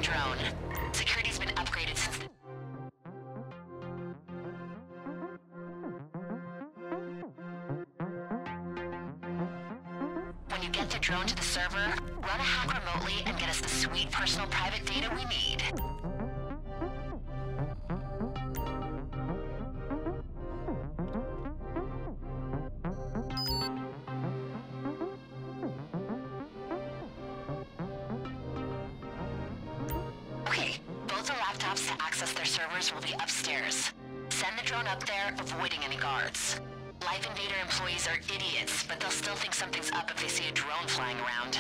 drone. Security's been upgraded since the... When you get the drone to the server, run a hack remotely and get us the sweet personal private data we need. Okay, both the laptops to access their servers will be upstairs. Send the drone up there, avoiding any guards. Live Invader employees are idiots, but they'll still think something's up if they see a drone flying around.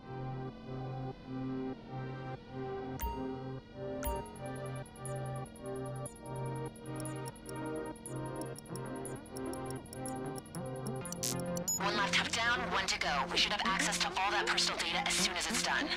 One laptop down, one to go. We should have access to all that personal data as soon as it's done.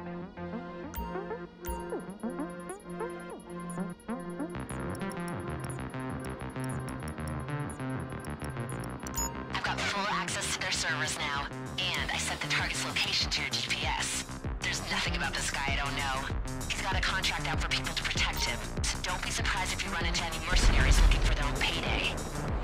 I've got full access to their servers now, and I set the target's location to your GPS. There's nothing about this guy I don't know. He's got a contract out for people to protect him, so don't be surprised if you run into any mercenaries looking for their own payday.